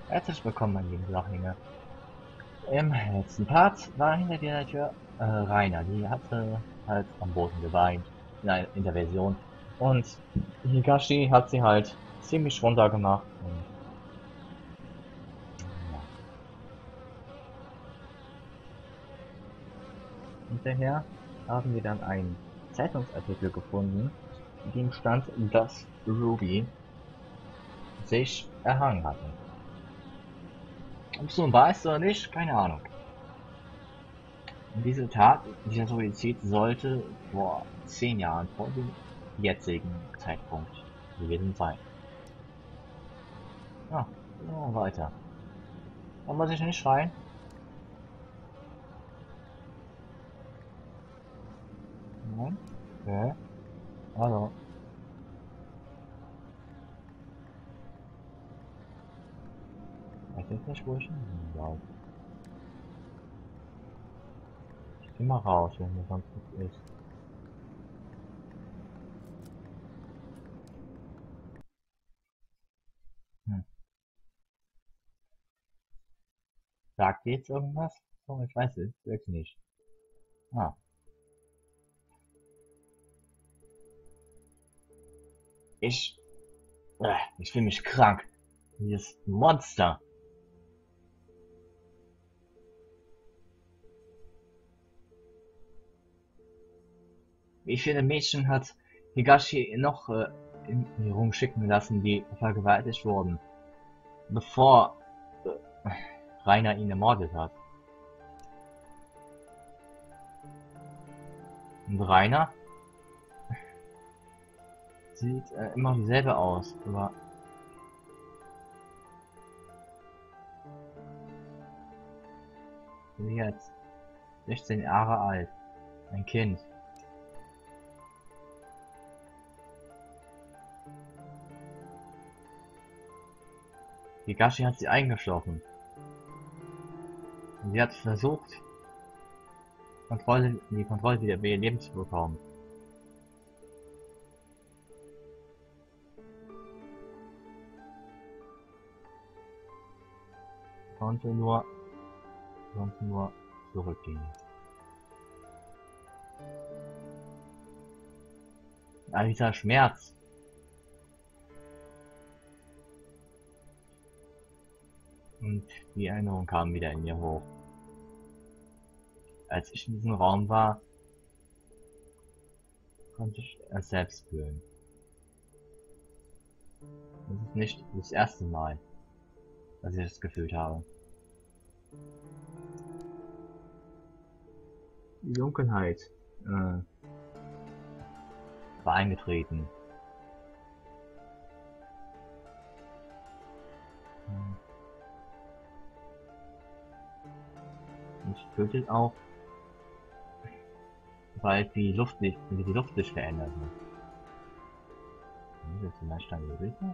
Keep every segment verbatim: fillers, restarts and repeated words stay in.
Herzlich willkommen, mein lieben Sachlinge. Im letzten Part war hinter der Tür äh, Rainer, die hatte halt am Boden geweint, in, ein, in der Version. Und Higashi hat sie halt ziemlich runter gemacht. Und, ja. Hinterher haben wir dann einen Zeitungsartikel gefunden, in dem stand, dass Ruby sich erhangen hatte. Ob es so wahr ist oder nicht, keine Ahnung. Und diese Tat, dieser Suizid sollte vor zehn Jahren vor dem jetzigen Zeitpunkt gewesen sein. Ja, ja weiter. Da muss ich nicht schreien. Nein? Okay. Hallo. Weiß jetzt nicht, wo ich hin soll. Ich geh mal raus, wenn mir sonst nichts ist. Hm. Sagt ihr jetzt irgendwas? Oh, ich weiß es wirklich nicht. Ah. Ich. Äh, ich fühle mich krank. Dieses Monster. Wie viele Mädchen hat Higashi noch äh, in die rumschicken lassen, die vergewaltigt wurden, bevor äh, Rainer ihn ermordet hat? Und Rainer sieht äh, immer dieselbe aus, aber wie jetzt sechzehn Jahre alt, ein Kind. Higashi hat sie eingeschlossen. Und sie hat versucht, Kontrolle, die Kontrolle wieder über ihr Leben zu bekommen. Konnte nur, konnte nur zurückgehen. All dieser Schmerz. Und die Erinnerung kam wieder in ihr hoch. Als ich in diesem Raum war, konnte ich es selbst fühlen. Das ist nicht das erste Mal, dass ich das gefühlt habe. Die Dunkelheit äh, war eingetreten. Und ich fühlte auch, weil die Luft nicht, wie die Luft sich veränderte. Ist das vielleicht ein Gerüche?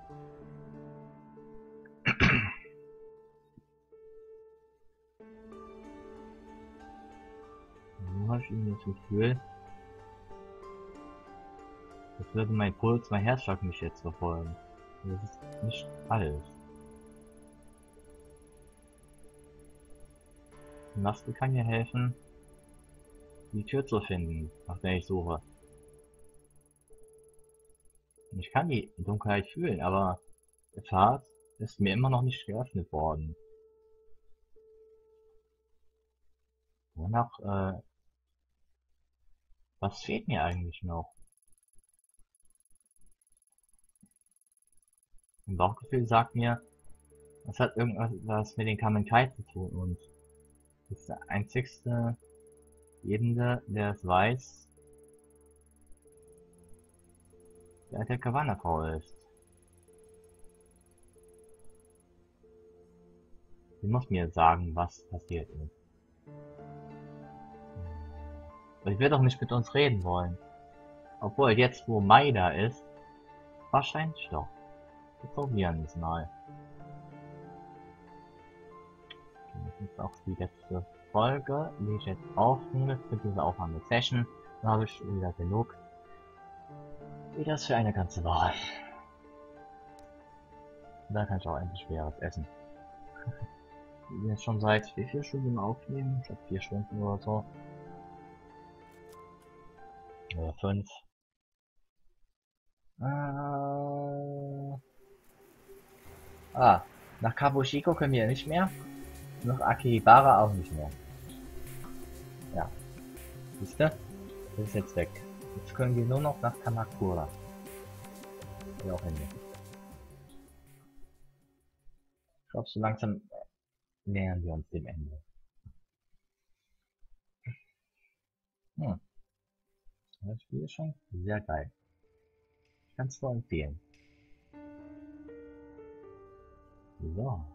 Nun habe ich irgendwie das Gefühl, als würde mein Puls, mein Herzschlag mich jetzt verfolgen. Das ist nicht alles. Die Maske kann mir helfen, die Tür zu finden, nach der ich suche. Ich kann die Dunkelheit fühlen, aber der Pfad ist mir immer noch nicht geöffnet worden. Wonach, äh, was fehlt mir eigentlich noch? Mein Bauchgefühl sagt mir, es hat irgendwas mit den Kamenkai zu tun und das ist der einzigste Lebende, der es weiß, der der Kavanna-Frau ist. Sie muss mir sagen, was passiert ist. Aber ich will doch nicht mit uns reden wollen. Obwohl, jetzt wo Mai da ist, wahrscheinlich doch. Wir probieren es mal. Das ist auch die letzte Folge, die ich jetzt aufnehme für diese Aufnahme-Session. Dann habe ich wieder genug. Wie das für eine ganze Woche. Da kann ich auch endlich schweres essen. wir jetzt schon seit wie viel Stunden aufnehmen? Ich glaube vier Stunden oder so. Oder fünf. Äh... Ah, nach Kabushiko können wir nicht mehr. Nach Akibara auch nicht mehr. Ja. Siehst du? Das ist jetzt weg. Jetzt können wir nur noch nach Kamakura. Wie auch immer. Ich glaube, so langsam nähern wir uns dem Ende. Hm. Das Spiel ist schon sehr geil. Ich kann es nur empfehlen. So.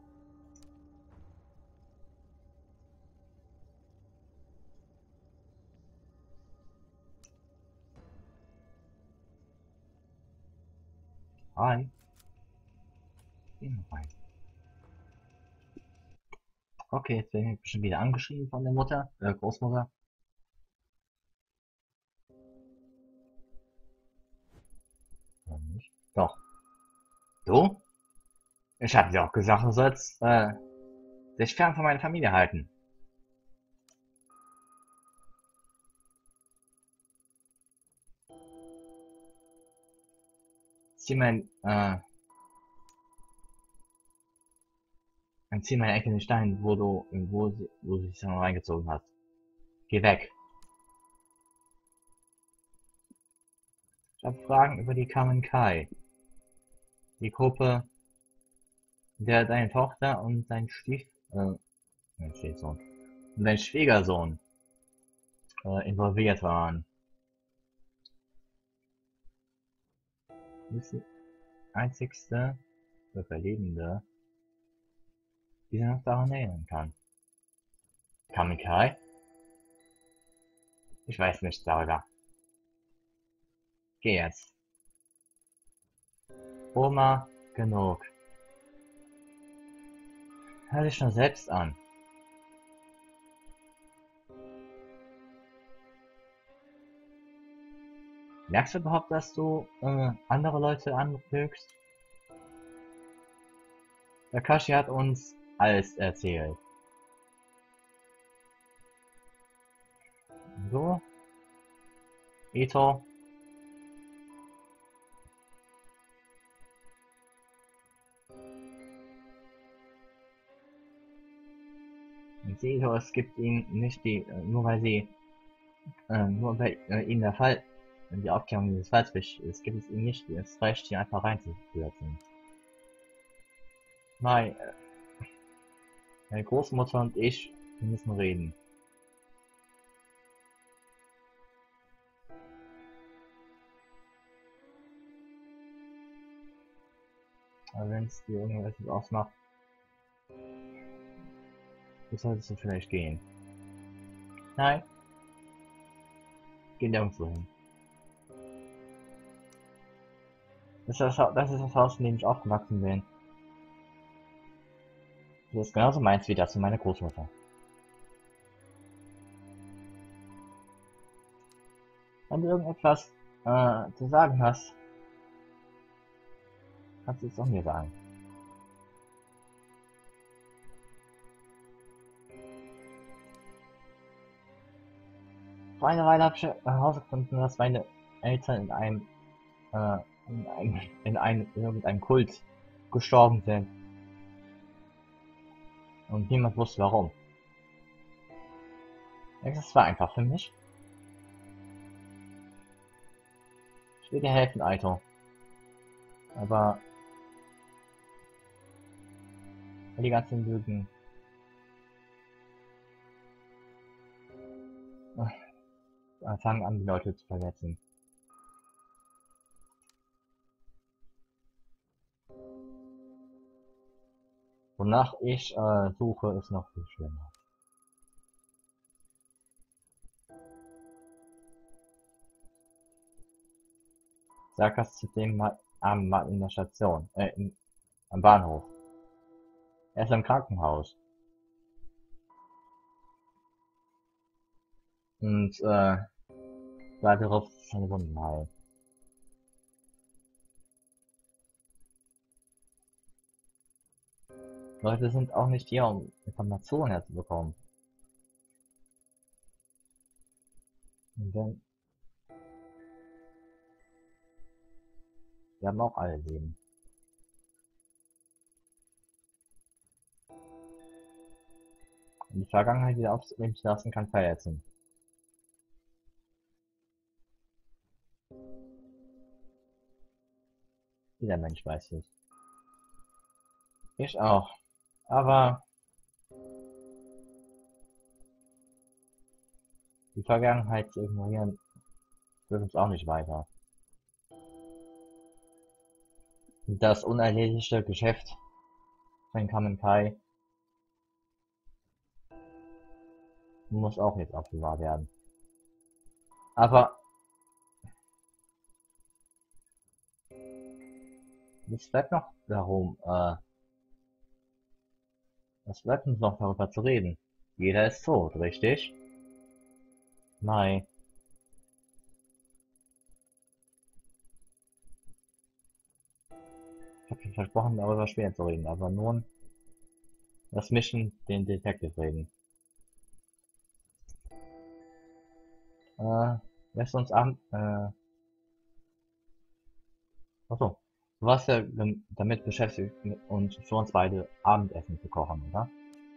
Hi. Gehen wir rein. Okay, jetzt werden wir bestimmt wieder angeschrieben von der Mutter, äh, Großmutter. Oder nicht? Doch. Du? Ich hab dir auch gesagt, du sollst, äh, dich fern von meiner Familie halten. Zieh mein, äh, dann zieh meine Ecke nicht dahin, wo du, wo sie, wo sie sich dann reingezogen hat. Geh weg. Ich habe Fragen über die Kamen Kai. Die Gruppe, in der deine Tochter und dein Stief, äh, dein Stiefsohn und dein Schwiegersohn, äh, involviert waren. Du bist die einzigste Überlebende, die sich noch daran erinnern kann. Kamen Kai? Ich weiß nichts darüber. Geh jetzt. Oma, genug. Hör dich schon selbst an. Merkst du überhaupt, dass du äh, andere Leute anlügst? Takashi hat uns alles erzählt. So? Ito? Und Ito, es gibt ihnen nicht die, äh, nur weil sie, äh, nur weil äh, ihnen der Fall, die Aufklärung dieses Falls wichtig ist, gibt es ihnen nicht das Recht, hier einfach reinzuführen. Nein, äh, meine Großmutter und ich, wir müssen reden. Aber wenn es dir irgendwas ausmacht, du solltest du vielleicht gehen. Nein. Geh nirgendwo hin. Das ist das, das ist das Haus, in dem ich aufgewachsen bin. Das ist genauso meins wie das von meiner Großmutter. Wenn du irgendetwas äh, zu sagen hast, kannst du es auch mir sagen. Vor einer Weile habe ich herausgefunden, dass meine Eltern in einem, äh, in einem, in einem, in irgendeinem Kult gestorben sind. Und niemand wusste warum. Das war einfach für mich. Ich will dir helfen, Aito. Aber die ganzen Lügen. Äh, fangen an, die Leute zu verletzen. Wonach ich äh, suche, ist noch viel schlimmer. Sag das zu dem mal am Mann in der Station, äh, in, am Bahnhof. Er ist im Krankenhaus. Und, äh, warte darauf, dass seine Wunden heilen. Leute sind auch nicht hier, um Informationen herzubekommen. Und dann, wir haben auch alle Leben. Und die Vergangenheit wieder aufleben zu lassen, kann verletzen. Jeder Mensch weiß es. Ich auch. Aber die Vergangenheit zu ignorieren, führt uns auch nicht weiter. Das unerledigte Geschäft von Kamen Kai muss auch jetzt aufbewahrt werden. Aber es bleibt noch darum, äh, es bleibt uns noch darüber zu reden. Jeder ist tot, richtig? Nein. Ich hab schon versprochen, darüber später zu reden, aber nun lass mich den Detective reden. Äh, lässt uns an, äh, achso. Du warst ja damit beschäftigt, uns für uns beide Abendessen zu kochen, oder?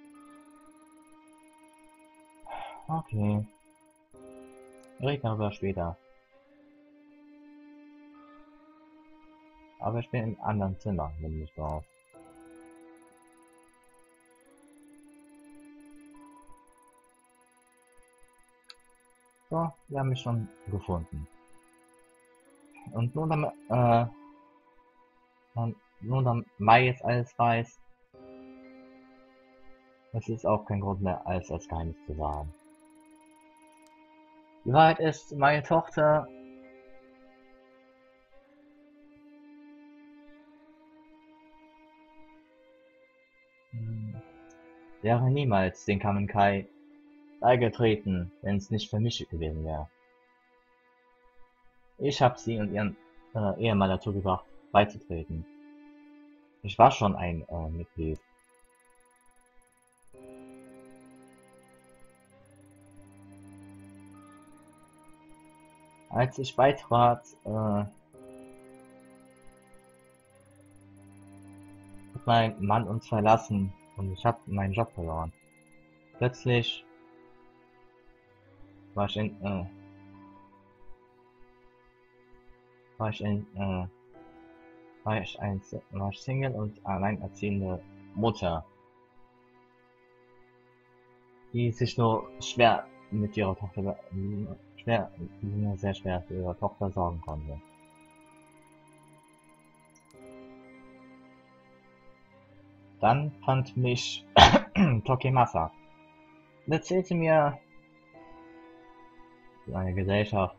Okay. Reden darüber später. Aber ich bin im anderen Zimmer, wenn du mich brauchst. So, wir haben mich schon gefunden. Und nur damit, äh, nur damit Mai jetzt alles weiß, es ist auch kein Grund mehr, alles als Geheimnis zu sagen. Die Wahrheit ist, meine Tochter hm, wäre niemals den Kamen Kai beigetreten, wenn es nicht für mich gewesen wäre. Ich habe sie und ihren äh, Ehemann dazu gebracht, beizutreten. Ich war schon ein äh, Mitglied. Als ich beitrat, äh, hat mein Mann uns verlassen und ich habe meinen Job verloren. Plötzlich war ich in, äh, war ich in, äh, war ich ein, war ich Single und alleinerziehende Mutter, die sich nur schwer mit ihrer Tochter, schwer, nur sehr schwer für ihre Tochter sorgen konnte. Dann fand mich Tokimasa und erzählte mir eine Gesellschaft,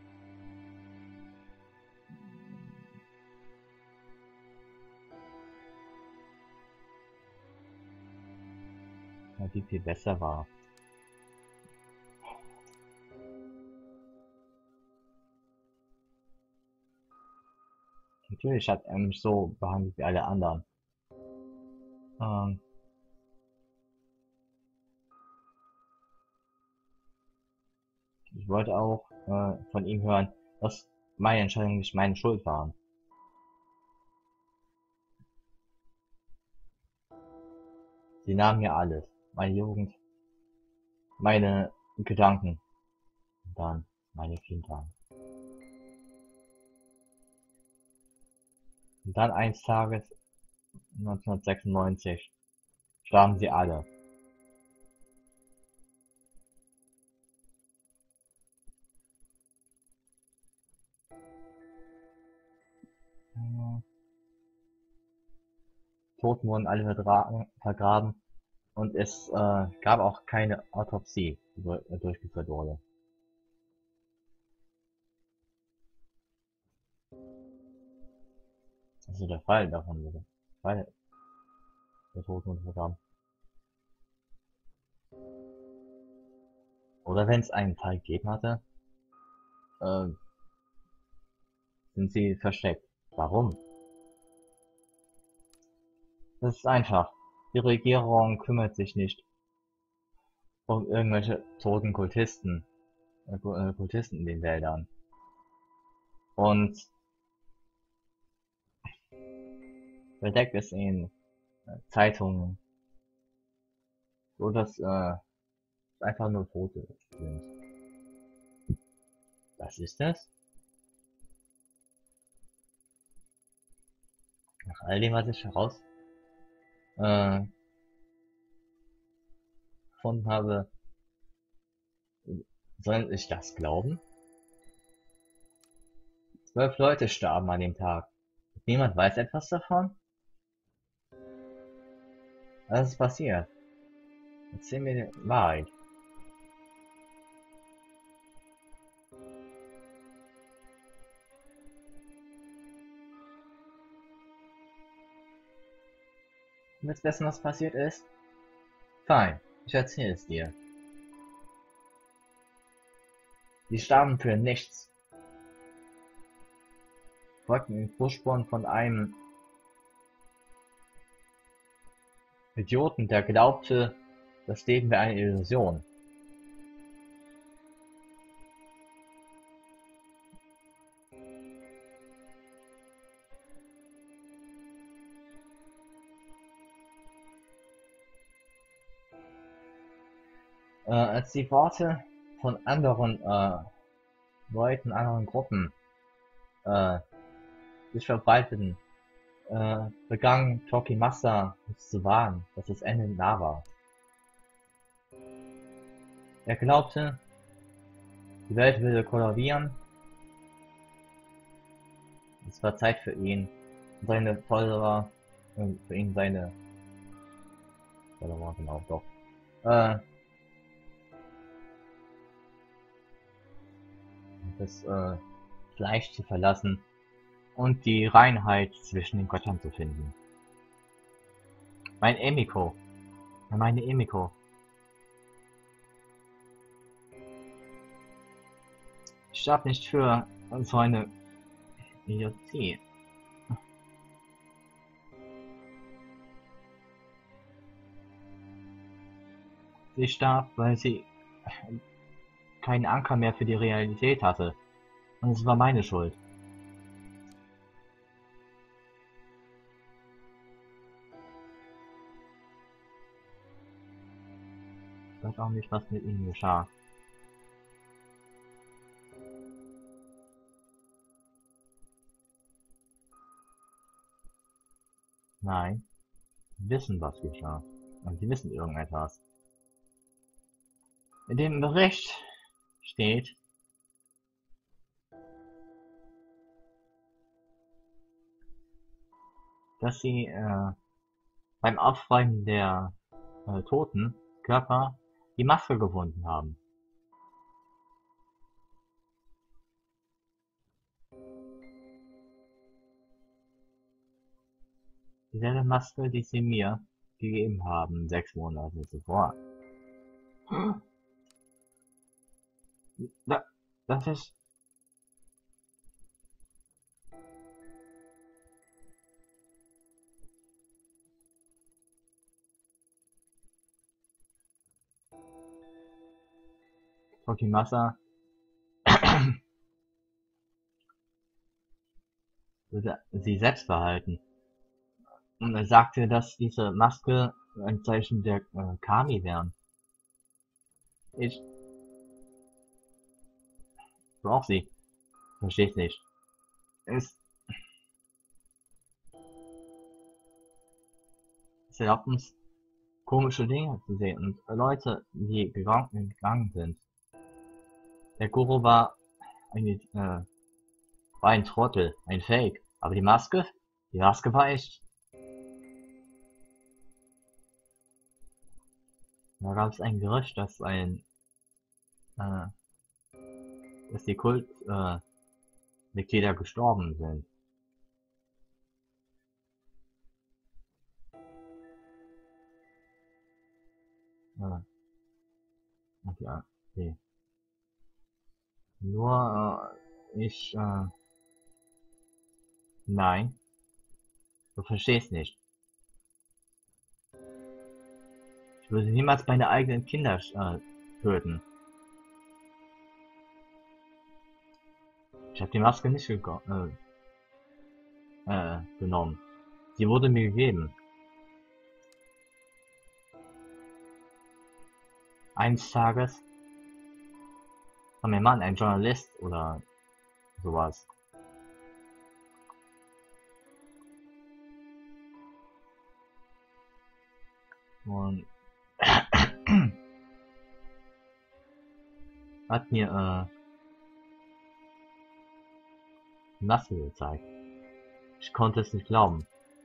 die viel besser war. Natürlich hat er mich so behandelt wie alle anderen. Ähm, ich wollte auch äh, von ihm hören, dass meine Entscheidungen nicht meine Schuld waren. Sie nahmen mir alles. Meine Jugend, meine Gedanken und dann meine Kindheit. Und dann eines Tages, neunzehnhundertsechsundneunzig, starben sie alle. Toten wurden alle vertragen, vergraben und es äh, gab auch keine Autopsie, die durchgeführt wurde. Also der Fall davon wurde. Fall der Toten wurde vergraben. Oder wenn es einen Fall gegeben hatte, äh, sind sie versteckt. Warum? Das ist einfach. Die Regierung kümmert sich nicht um irgendwelche toten Kultisten, äh, Kultisten in den Wäldern. Und verdeckt es in äh, Zeitungen, so dass äh, einfach nur Tote sind. Was ist das? Nach all dem, was ich heraus äh, gefunden habe, soll ich das glauben? Zwölf Leute starben an dem Tag. Niemand weiß etwas davon? Was ist passiert? Erzähl mir die Wahrheit. Du willst wissen, was passiert ist? Fein, ich erzähle es dir. Die starben für nichts. Folgten den Fußspuren von einem Idioten, der glaubte, das Leben wäre eine Illusion. Äh, als die Worte von anderen äh, Leuten, anderen Gruppen äh, sich verbreiteten, äh, begann Tokimasa uns zu warnen, dass das Ende nah war. Er glaubte, die Welt würde kollabieren. Es war Zeit für ihn, seine Follower, äh, für ihn seine Follower, genau, doch, äh, das äh, Fleisch zu verlassen und die Reinheit zwischen den Göttern zu finden. Mein Emiko, meine Emiko. Ich starb nicht für so eine Idiotie. Sie starb, weil sie keinen Anker mehr für die Realität hatte. Und es war meine Schuld. Ich weiß auch nicht, was mit ihnen geschah. Nein, sie wissen, was geschah. Und sie wissen irgendetwas. In dem Bericht steht, dass sie äh, beim Aufräumen der äh, toten Körper die Maske gefunden haben. Dieselbe Maske, die sie mir gegeben haben, sechs Monate zuvor. Da, das ist... Tokimasa würde sie selbst behalten. Und er sagte, dass diese Maske ein Zeichen der äh, Kami wären. Ich brauch sie. Versteh's nicht. Es, es erlaubt uns, komische Dinge zu sehen und Leute, die gegangen, gegangen sind. Der Guru war ein, äh, war ein Trottel, ein Fake. Aber die Maske? Die Maske war echt. Da gab es ein Gerücht, dass ein, äh, dass die Kult, äh, Mitglieder gestorben sind. Ja, okay, okay. Nur, äh, ich, äh, nein, du verstehst nicht. Ich würde niemals meine eigenen Kinder äh, töten. Ich habe die Maske nicht äh, äh, genommen. Sie wurde mir gegeben. Eines Tages war mein Mann ein Journalist oder sowas. Und hat mir äh, die Maske gezeigt. Ich konnte es nicht glauben.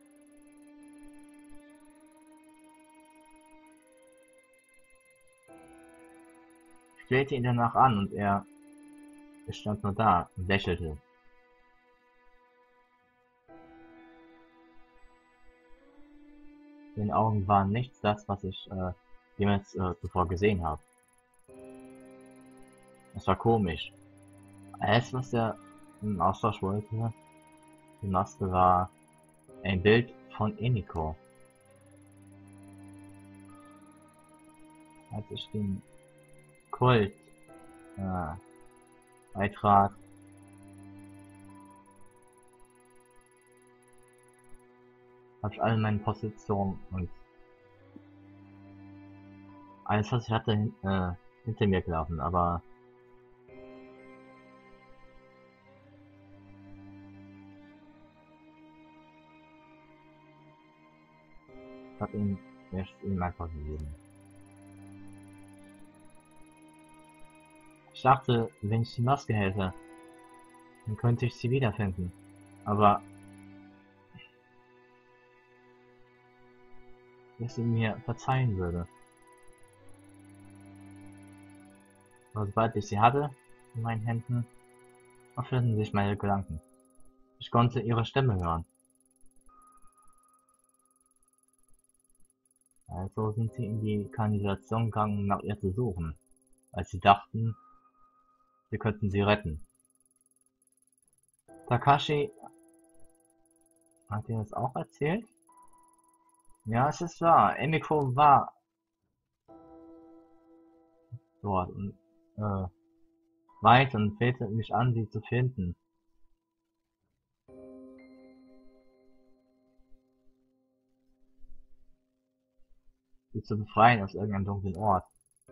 Ich flehte ihn danach an und er, er stand nur da und lächelte. Seine Augen waren nichts das, was ich äh, jemals äh, zuvor gesehen habe. Es war komisch. Alles, was er im Austausch wollte, die Maske war ein Bild von Emiko. Als ich den Kult äh, beitrat, habe ich alle meine Positionen und alles, was ich hatte, äh, hinter mir gelaufen, aber ich habe ihm erst ihm einfach gegeben. Ich dachte, wenn ich die Maske hätte, dann könnte ich sie wiederfinden, aber dass sie mir verzeihen würde. Aber sobald ich sie hatte, in meinen Händen, öffneten sich meine Gedanken. Ich konnte ihre Stimme hören. Also sind sie in die Kanalisation gegangen, um nach ihr zu suchen, als sie dachten, sie könnten sie retten. Takashi hat dir das auch erzählt? Ja, es ist wahr. Emiko war dort und äh, weit und flehte mich an, sie zu finden. Sie zu befreien aus irgendeinem dunklen Ort.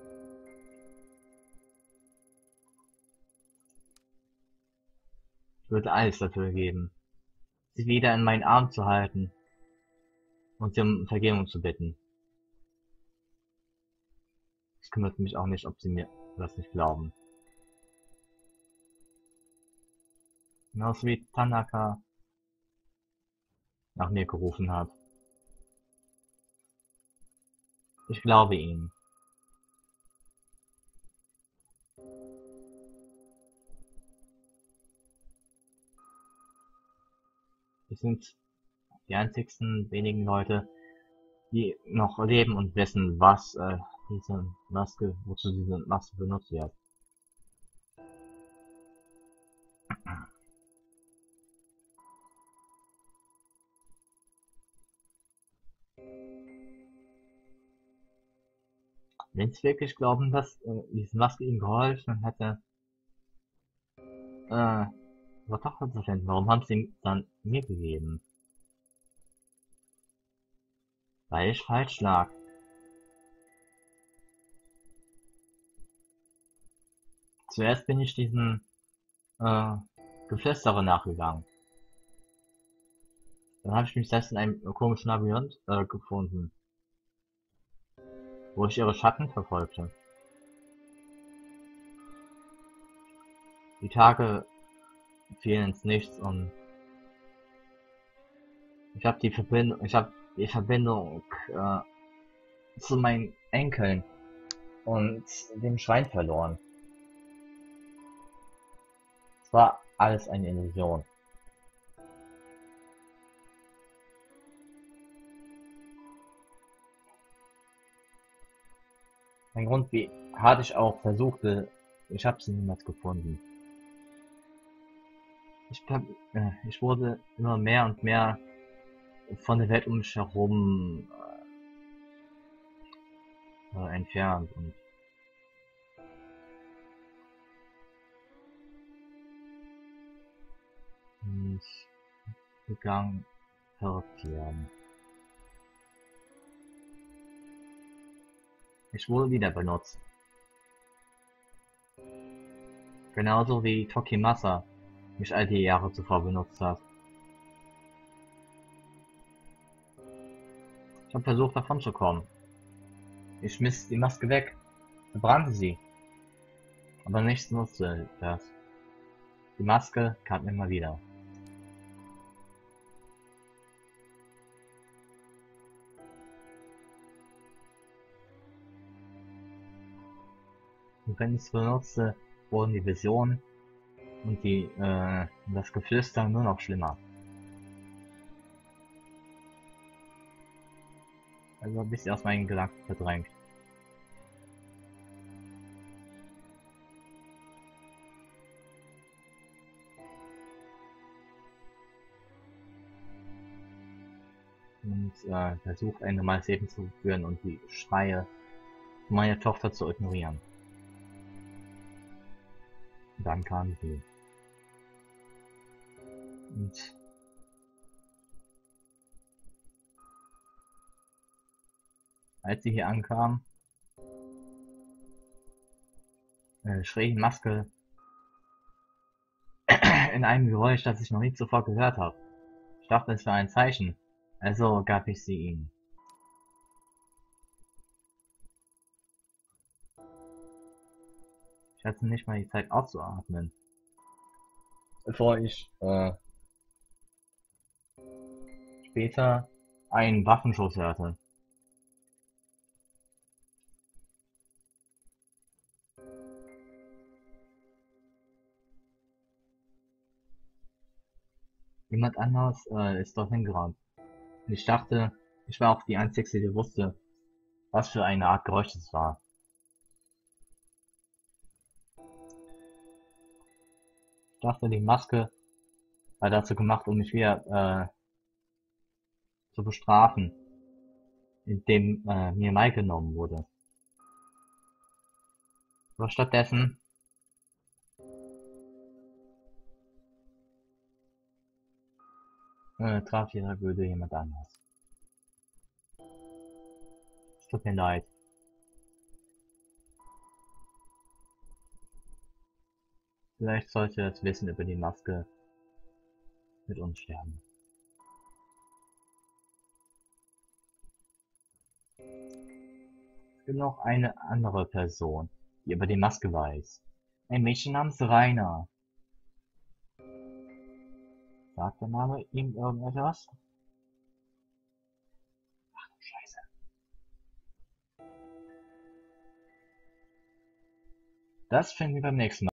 Ich würde alles dafür geben, sie wieder in meinen Arm zu halten und sie um Vergebung zu bitten. Es kümmert mich auch nicht, ob sie mir das nicht glauben. Genauso wie Tanaka nach mir gerufen hat. Ich glaube ihnen. Wir sind die einzigsten wenigen Leute, die noch leben und wissen, was äh, diese Maske, wozu diese Maske benutzt wird. Wenn sie wirklich glauben, dass äh, diese Maske ihnen geholfen hätte, äh, was doch zu finden, warum haben sie ihn dann mir gegeben? Weil ich falsch lag. Zuerst bin ich diesen äh, Geflüstere nachgegangen. Dann habe ich mich selbst in einem komischen Labyrinth äh, gefunden, wo ich ihre Schatten verfolgte. Die Tage fielen ins Nichts und ich habe die Verbindung, ich habe die Verbindung äh, zu meinen Enkeln und dem Schwein verloren. Es war alles eine Illusion. Ein Grund, wie hart ich auch versuchte, ich habe sie niemals gefunden. Ich, äh, ich wurde immer mehr und mehr von der Welt um mich herum äh, entfernt und nicht gegangen werden. Ich wurde wieder benutzt. Genauso wie Tokimasa mich all die Jahre zuvor benutzt hat. Ich habe versucht davon zu kommen. Ich schmiss die Maske weg, verbrannte sie. Aber nichts nutzte das. Die Maske kam immer wieder. Und wenn ich es benutzte, wurden die Visionen und die, äh, das Geflüster nur noch schlimmer. Also ein bisschen aus meinen Gedanken verdrängt. Und äh, versucht ein normales Leben zu führen und die Schreie meiner Tochter zu ignorieren. Und dann kam sie. Und als sie hier ankam, äh, schrie die Maske in einem Geräusch, das ich noch nie zuvor gehört habe. Ich dachte, es war ein Zeichen, also gab ich sie ihm. Ich hatte nicht mal die Zeit auszuatmen, bevor ich äh, später einen Waffenschuss hörte. Jemand anderes äh, ist dorthin gerannt. Und ich dachte, ich war auch die Einzige, die wusste, was für eine Art Geräusch es war. Ich dachte, die Maske war dazu gemacht, um mich wieder äh, zu bestrafen, indem äh, mir Mai genommen wurde. Aber stattdessen äh, traf jeder Würde jemand anders. Es tut mir leid. Vielleicht sollte das Wissen über die Maske mit uns sterben. Es gibt noch eine andere Person, die über die Maske weiß. Ein Mädchen namens Rainer. Sagt der Name ihm irgendetwas? Ach du Scheiße. Das finden wir beim nächsten Mal.